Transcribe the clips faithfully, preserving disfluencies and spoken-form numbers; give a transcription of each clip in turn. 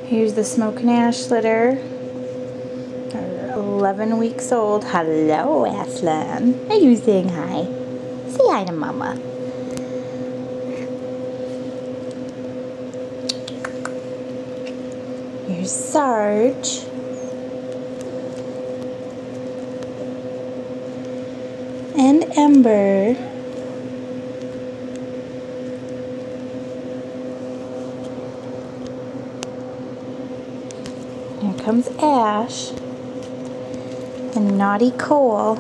Here's the Smoke and Ash litter. They're eleven weeks old. Hello, Aslan. Are you saying hi? Say hi to Mama. Here's Sarge. And Ember. Here comes Ash. And Naughty Cole.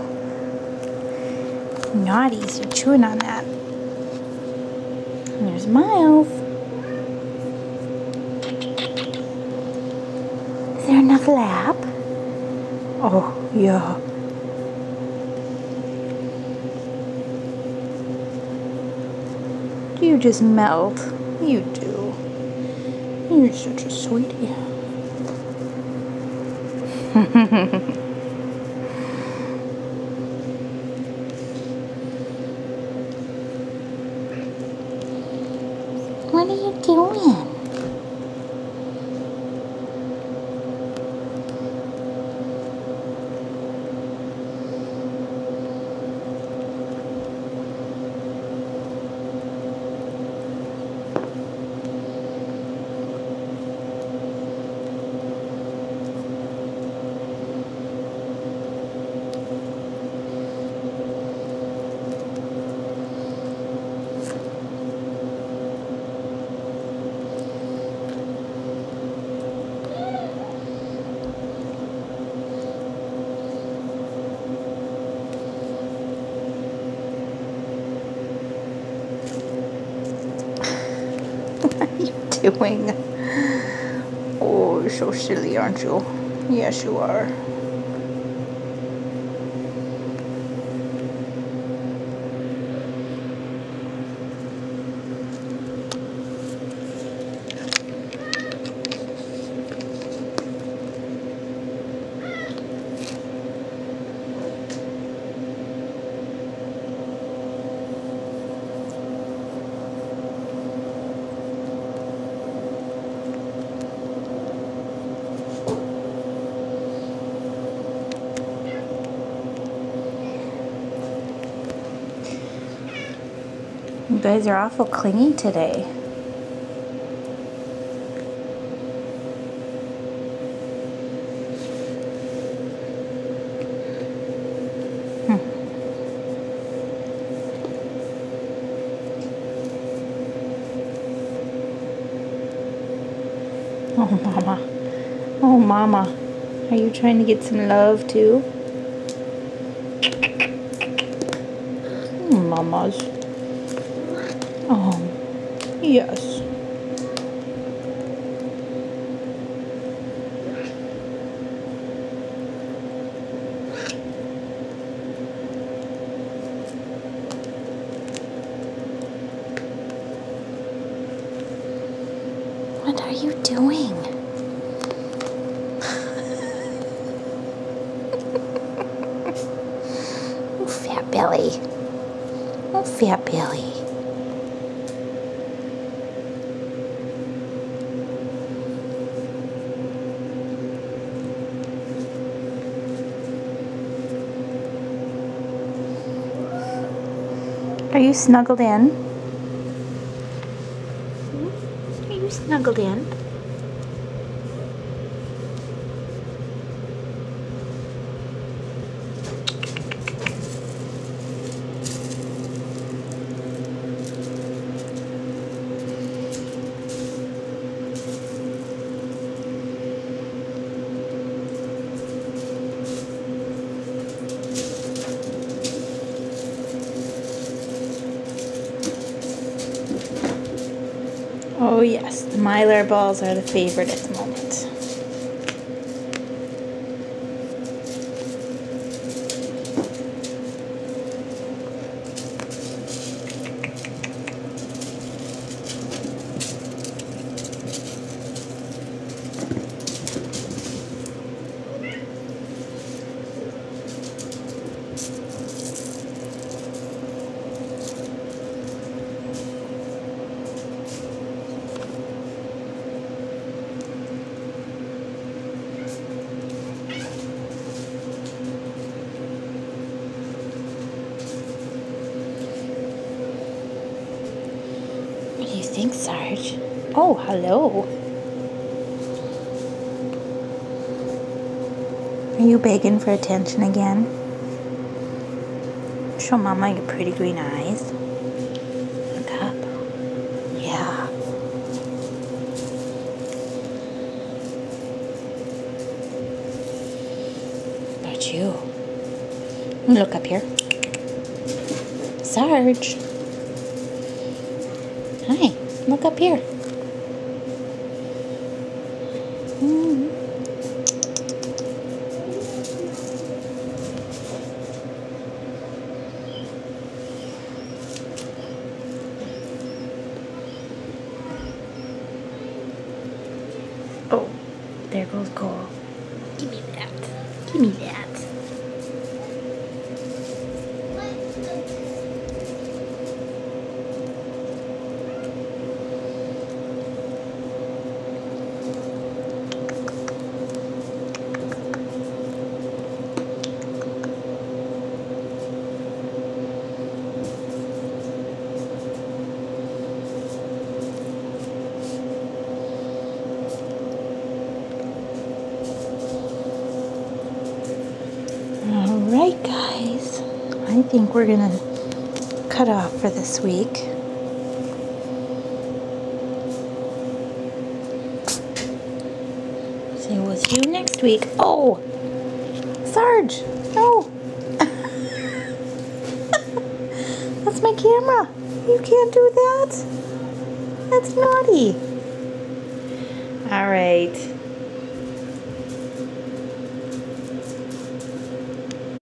Naughties, you're chewing on that. And there's Miles. Is there enough lap? Oh, yeah. You just melt. You do. You're such a sweetie. What are you doing? Doing? Oh, you're so silly, aren't you? Yes, you are. You guys are awful clingy today. Hmm. Oh, Mama. Oh, Mama. Are you trying to get some love, too? Mamas. Oh, yes. What are you doing? Oh, fat belly. Oh, fat belly. Are you snuggled in? Are you snuggled in? Oh yes, the Mylar balls are the favorite at the moment. Thanks, Sarge. Oh, hello. Are you begging for attention again? Show Mama your pretty green eyes. Look up. Yeah. About you. Look up here. Sarge. Hi. Look up here. Mm. Oh, there goes Cole. Give me that. Give me that. Alright guys, I think we're gonna cut off for this week. So we'll see you next week. Oh! Sarge! No! That's my camera! You can't do that! That's naughty! Alright.